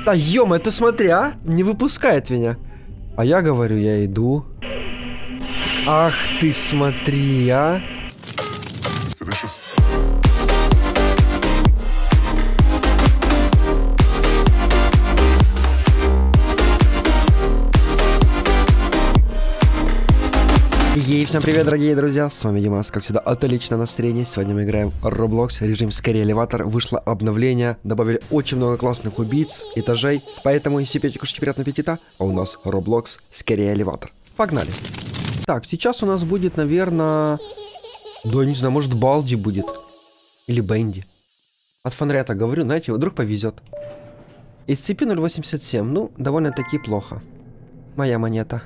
Да ё-моё, ты смотри, а? Не выпускает меня. А я говорю, я иду. Ах ты смотри, а. Ей, всем привет, дорогие друзья, с вами Димас, как всегда, отличное настроение. Сегодня мы играем в Roblox, режим скорее элеватор. Вышло обновление, добавили очень много классных убийц, этажей. Поэтому, если пьете, кушайте, приятного аппетита. А у нас Roblox, скорее элеватор. Погнали. Так, сейчас у нас будет, наверное... Да, не знаю, может Балди будет. Или Бенди. От фонаря так говорю, знаете, вдруг повезет. Из цепи 0.87, ну, довольно-таки плохо. Моя монета.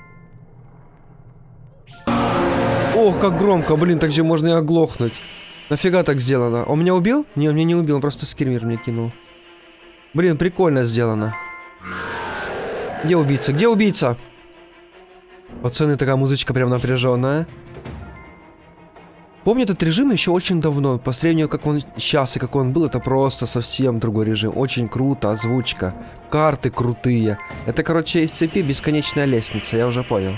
Ох, как громко, блин, так же можно и оглохнуть. Нафига так сделано? Он меня убил? Не, он меня не убил, он просто скример мне кинул. Блин, прикольно сделано. Где убийца? Где убийца? Пацаны, такая музычка прям напряженная. Помню этот режим еще очень давно. По сравнению, как он сейчас и как он был, это просто совсем другой режим. Очень круто, озвучка. Карты крутые. Это, короче, из цепи бесконечная лестница, я уже понял.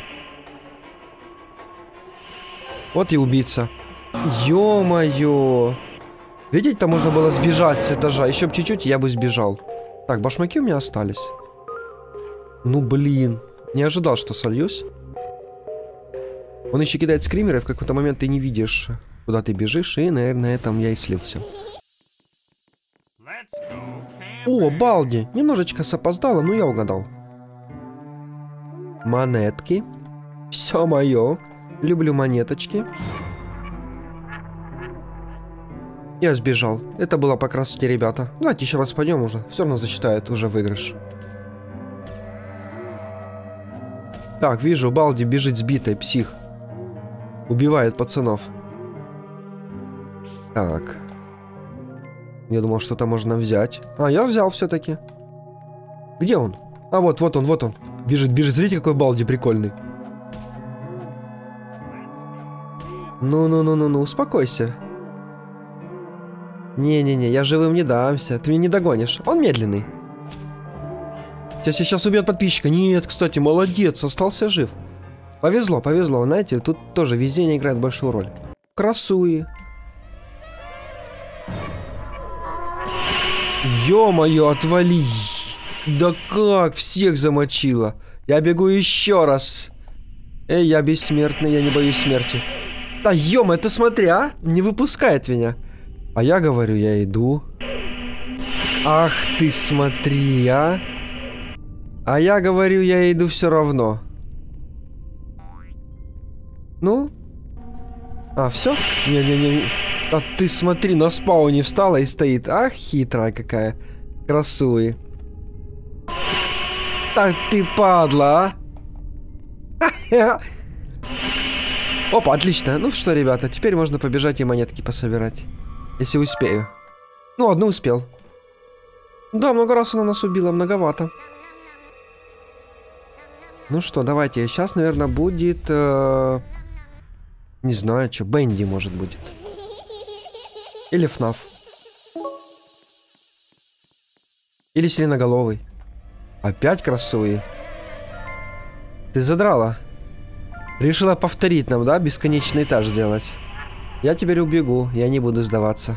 Вот и убийца. Ё-моё. Видите, там можно было сбежать с этажа. Еще бы чуть-чуть, я бы сбежал. Так, башмаки у меня остались. Ну, блин. Не ожидал, что сольюсь. Он еще кидает скримеры, в какой-то момент ты не видишь, куда ты бежишь. И, наверное, на этом я и слился. О, Балди. Немножечко запоздало, но я угадал. Монетки. Все мое. Люблю монеточки. Я сбежал. Это было по красоте, ребята. Давайте еще раз пойдем уже. Все равно засчитают уже выигрыш. Так, вижу, Балди бежит сбитый, псих. Убивает пацанов. Так. Я думал, что-то можно взять. А, я взял все-таки. Где он? А, вот он, вот он. Бежит, бежит. Смотрите, какой Балди прикольный. Ну, успокойся. Не-не-не, я живым не дамся. Ты меня не догонишь. Он медленный. Сейчас убьет подписчика. Нет, кстати, молодец, остался жив. Повезло, повезло. Знаете, тут тоже везение играет большую роль. Красуи. Ё-моё, отвали. Да как, всех замочила. Я бегу еще раз. Эй, я бессмертный, я не боюсь смерти. Да ё-моё, ты смотри, а? Не выпускает меня. А я говорю, я иду. Ах ты смотри, а? А я говорю, я иду все равно. Ну? А, все? Не-не-не. А ты смотри, на спауне встала и стоит. Ах, хитрая какая. Красуй. Так ты падла, а? Опа, отлично. Ну что, ребята, теперь можно побежать и монетки пособирать. Если успею. Ну, одну успел. Да, много раз она нас убила, многовато. Ну что, давайте. Сейчас, наверное, будет... Не знаю, что. Бенди, может, будет. Или ФНАФ. Или Сиреноголовый. Опять красуи. Ты задрала. Решила повторить нам, да? Бесконечный этаж сделать. Я теперь убегу. Я не буду сдаваться.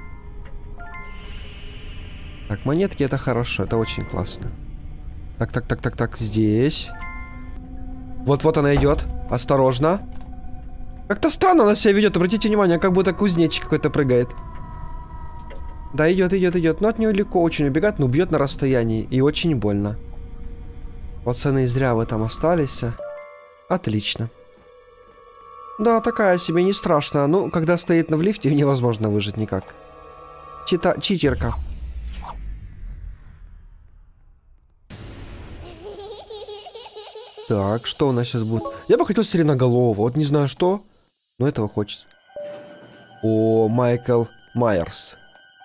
Так, монетки это хорошо. Это очень классно. Так. Здесь. Вот она идет. Осторожно. Как-то странно она себя ведет. Обратите внимание, как будто кузнечик какой-то прыгает. Да, идет. Но от нее легко очень убегать, но бьет на расстоянии. И очень больно. Пацаны, зря вы там остались. Отлично. Да, такая себе, не страшная. Ну, когда стоит в лифте, невозможно выжить никак. Читерка. Так, что у нас сейчас будет? Я бы хотел Сиреноголового. Вот не знаю что, но этого хочется. О, Майкл Майерс.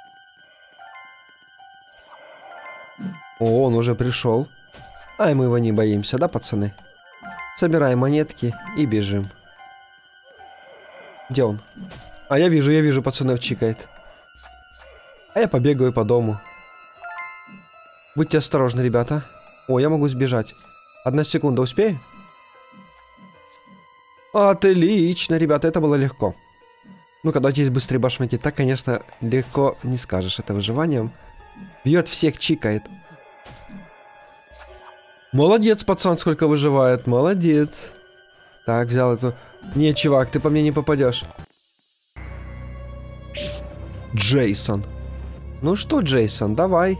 О, он уже пришел. Ай, мы его не боимся, да, пацаны? Собираем монетки и бежим. Где он? А, я вижу, пацанов чикает. А я побегаю по дому. Будьте осторожны, ребята. О, я могу сбежать. 1 секунда, успею? Отлично, ребята, это было легко. Ну, когда у тебя есть быстрые башмаки, так, конечно, легко не скажешь. Это выживанием. Бьет всех, чикает. Молодец, пацан, сколько выживает. Молодец. Так, взял эту... Не, чувак, ты по мне не попадешь. Джейсон. Ну что, Джейсон, давай.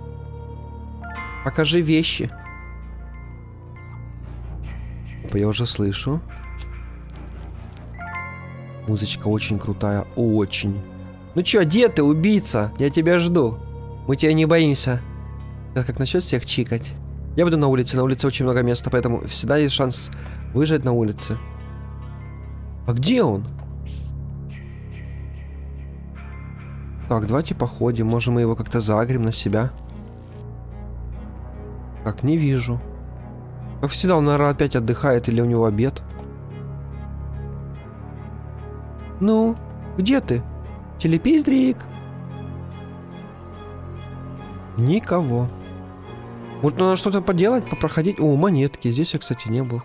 Покажи вещи. Я уже слышу. Музычка очень крутая, очень. Ну чё, где ты, убийца? Я тебя жду. Мы тебя не боимся. Сейчас как начнет всех чикать. Я буду на улице очень много места, поэтому всегда есть шанс выжить на улице. А где он? Так, давайте походим. Может, мы его как-то загрем на себя. Так, не вижу. Как всегда, он, наверное, опять отдыхает или у него обед. Ну, где ты? Телепиздрик? Никого. Может, надо что-то поделать, попроходить? О, монетки. Здесь я, кстати, не был.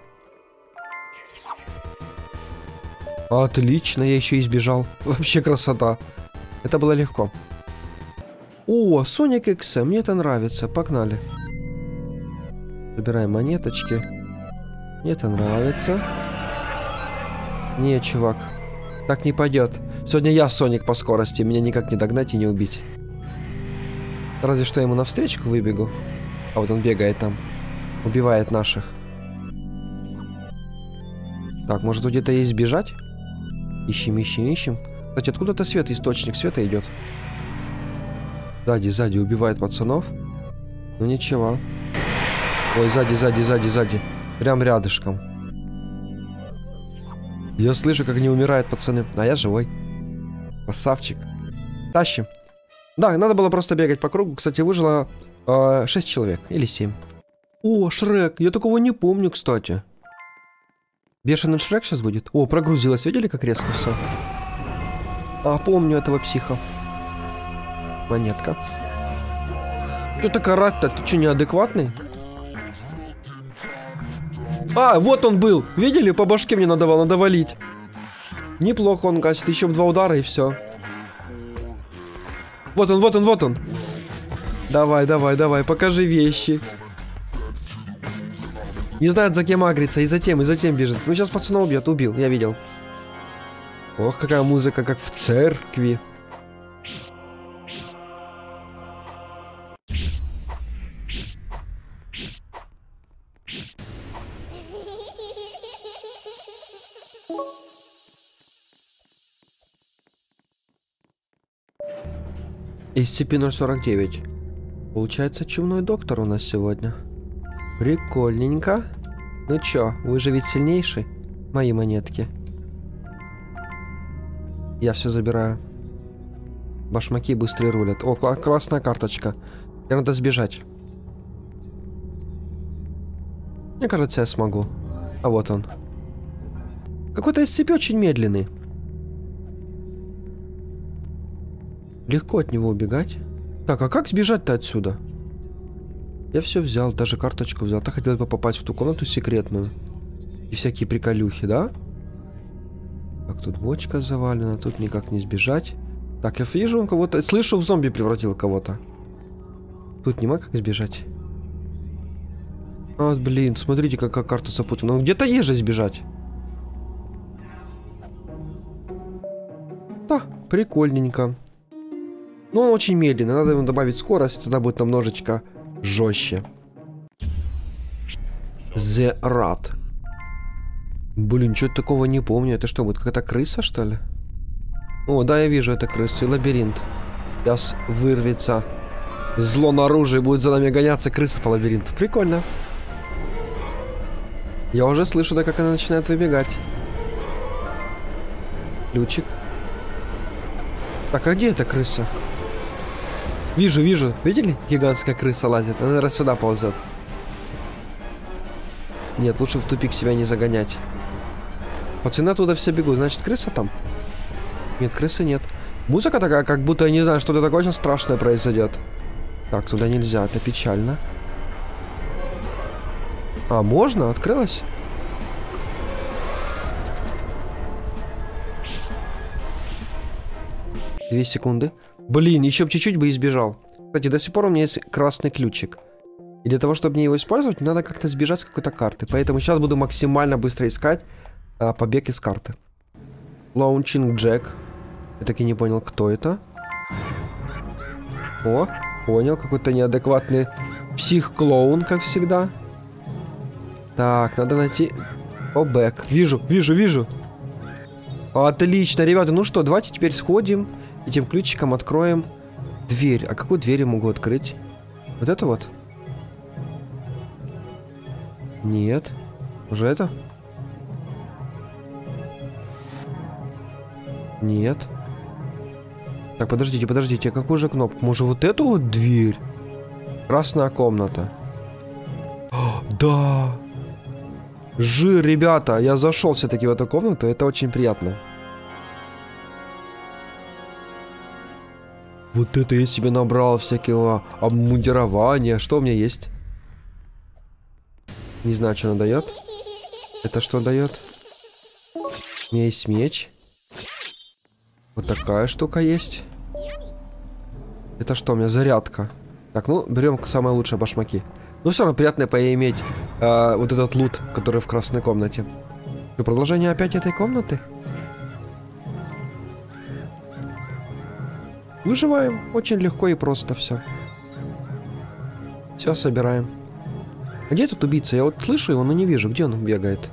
Отлично, я еще избежал. Вообще красота. Это было легко. О, Sonic X, мне это нравится. Погнали. Собираем монеточки. Мне это нравится. Не, чувак. Так не пойдет. Сегодня я Соник по скорости. Меня никак не догнать и не убить. Разве что я ему навстречу выбегу. А вот он бегает там. Убивает наших. Так, может где-то есть бежать? Ищем, ищем, ищем. Кстати, откуда-то свет, источник света идет. Сзади, сзади убивает пацанов. Ну ничего. Ой, сзади, сзади, сзади, сзади. Прям рядышком. Я слышу, как они умирают, пацаны. А я живой. Красавчик. Тащим. Да, надо было просто бегать по кругу. Кстати, выжило 6 человек. Или 7. О, Шрек. Я такого не помню, кстати. Бешеный Шрек сейчас будет? О, прогрузилась. Видели, как резко все? А, помню этого психа. Монетка. Что так орать-то? Ты что, неадекватный? А, вот он был. Видели? По башке мне надо валить. Неплохо он качает. Еще 2 удара и все. Вот он, вот он, вот он. Давай, давай, давай. Покажи вещи. Не знает, за кем агрится. И за тем бежит. Ну, сейчас пацана убьет. Убил, я видел. Ох, какая музыка, как в церкви. SCP-049. Получается, чумной доктор у нас сегодня. Прикольненько. Ну чё, вы же ведь сильнейший? Мои монетки. Я все забираю. Башмаки быстрее рулят. О, классная карточка. Мне надо сбежать. Мне кажется, я смогу. А вот он. Какой-то SCP очень медленный. Легко от него убегать. Так, а как сбежать-то отсюда? Я все взял, даже карточку взял. Так хотелось бы попасть в ту комнату секретную. И всякие приколюхи, да? Так, тут бочка завалена, тут никак не сбежать. Так, я вижу, он кого-то... Слышу, в зомби превратил кого-то. Тут нема как сбежать. Вот, блин, смотрите, какая карта запутана. Ну, где-то есть же сбежать. Да, прикольненько. Но он очень медленный, надо ему добавить скорость, тогда будет немножечко жестче. The Rat. Блин, что-то такого не помню. Это что, будет какая-то крыса, что ли? О, да, я вижу это крысу и лабиринт. Сейчас вырвется зло наружу и будет за нами гоняться крыса по лабиринту. Прикольно. Я уже слышу, да, как она начинает выбегать. Ключик. Так, а где эта крыса? Вижу, вижу. Видели? Гигантская крыса лазит. Она, наверное, сюда ползет. Нет, лучше в тупик себя не загонять. Пацаны оттуда все бегут. Значит, крыса там? Нет, крысы нет. Музыка такая, как будто, я не знаю, что-то такое сейчас страшное произойдет. Так, туда нельзя, это печально. А, можно? Открылось? Две секунды. Блин, еще чуть-чуть бы избежал. Кстати, до сих пор у меня есть красный ключик. И для того, чтобы мне его использовать, надо как-то сбежать с какой-то карты. Поэтому сейчас буду максимально быстро искать побег из карты. Launching Jack. Я так и не понял, кто это. О, понял. Какой-то неадекватный псих-клоун, как всегда. Так, надо найти... О, бэк. Вижу. Отлично, ребята. Ну что, давайте теперь сходим. Этим ключиком откроем дверь. А какую дверь я могу открыть? Вот это вот? Нет. Уже это? Нет. Так, подождите. Какую же кнопку? Может, вот эту вот дверь? Красная комната. О, да! Жир, ребята! Я зашел все-таки в эту комнату. Это очень приятно. Вот это я себе набрал всякого обмундирования. Что у меня есть? Не знаю, что она дает. Это что дает? У меня есть меч. Вот такая штука есть. Это что у меня? Зарядка. Так, ну, берем самые лучшие башмаки. Ну, все равно приятно поиметь вот этот лут, который в красной комнате. И продолжение опять этой комнаты? Выживаем. Очень легко и просто все. Все собираем. А где этот убийца? Я вот слышу его, но не вижу. Где он бегает?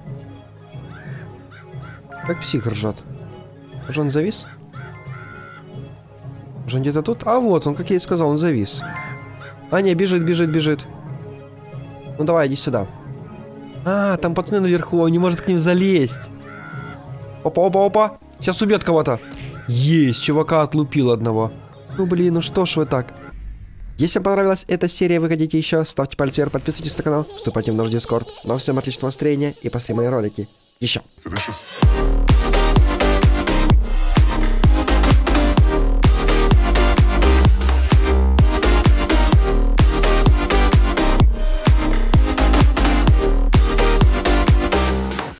Как псих ржет. Может, он завис? Может, он где-то тут? А вот он, как я и сказал, он завис. А, не, бежит. Ну давай, иди сюда. А, там пацаны наверху, он не может к ним залезть. Опа. Сейчас убьет кого-то. Есть, чувака отлупил одного. Ну блин, ну что ж вы так. Если вам понравилась эта серия, вы хотите еще, ставьте палец вверх, подписывайтесь на канал, вступайте в наш дискорд. Ну всем отличного настроения и после мои ролики. Еще.